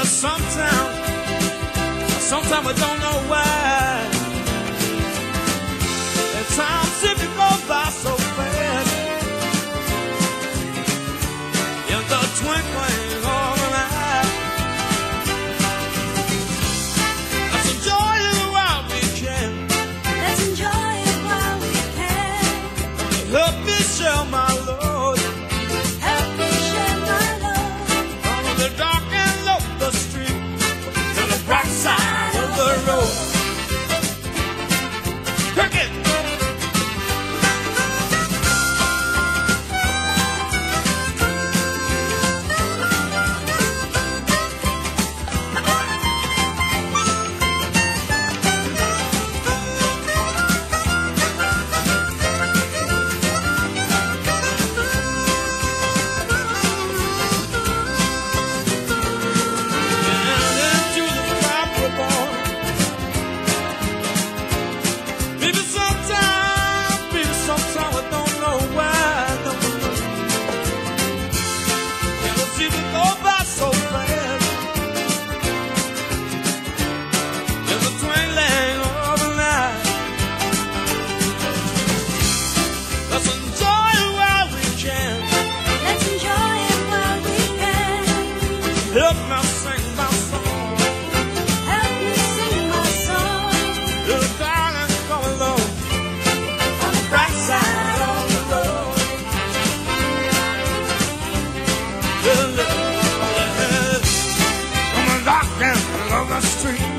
Sometimes I don't know why. At times it goes by so fast. In the twinkling of an eye. Let's enjoy it while we can. Let's enjoy it while we can. Help me share my load. Help me share my load. From the dark and lonely street to the bright side of the road. Cricket! Help me sing my song. Help me sing my song. Little darling, come along on the bright side of the road. On the dark end of the street.